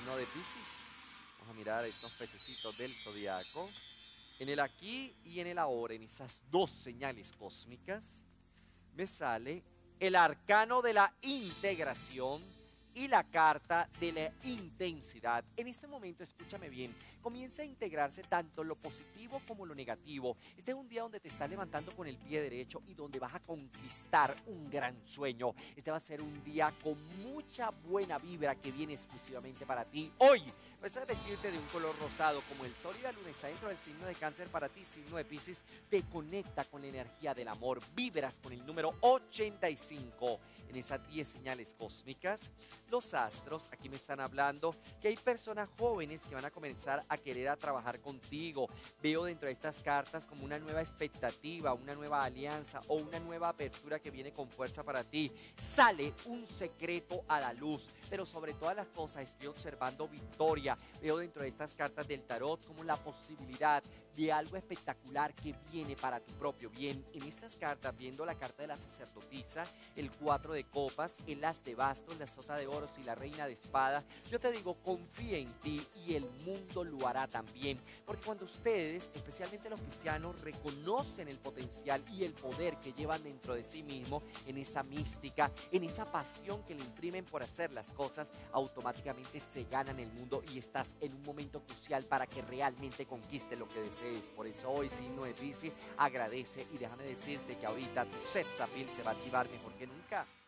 signo de Piscis. Vamos a mirar estos pececitos del zodiaco. En el aquí y en el ahora, en esas dos señales cósmicas, me sale el arcano de la integración y la carta de la intensidad. En este momento, escúchame bien, comienza a integrarse tanto lo positivo como lo negativo. Este es un día donde te estás levantando con el pie derecho y donde vas a conquistar un gran sueño. Este va a ser un día con mucha buena vibra que viene exclusivamente para ti. Hoy vas a vestirte de un color rosado, como el sol y la luna está dentro del signo de Cáncer para ti, signo de Piscis, te conecta con la energía del amor, vibras con el número 85 en esas 10 señales cósmicas. Los astros aquí me están hablando que hay personas jóvenes que van a comenzar a querer a trabajar contigo. Veo dentro de estas cartas como una nueva expectativa, una nueva alianza o una nueva apertura que viene con fuerza para ti. Sale un secreto a la luz, pero sobre todas las cosas estoy observando victoria. Veo dentro de estas cartas del tarot como la posibilidad de algo espectacular que viene para tu propio bien. En estas cartas, viendo la carta de la sacerdotisa, el 4 de copas, el as de bastos, la sota de oros y la reina de espada, yo te digo, confía en ti y el mundo lo hará también. Porque cuando ustedes, especialmente los cristianos, reconocen el potencial y el poder que llevan dentro de sí mismo, en esa mística, en esa pasión que le imprimen por hacer las cosas, automáticamente se ganan el mundo y estás en un momento crucial para que realmente conquiste lo que desees. Por eso hoy, signo de Piscis, agradece y déjame decirte que ahorita tu sex appeal se va a activar mejor que nunca.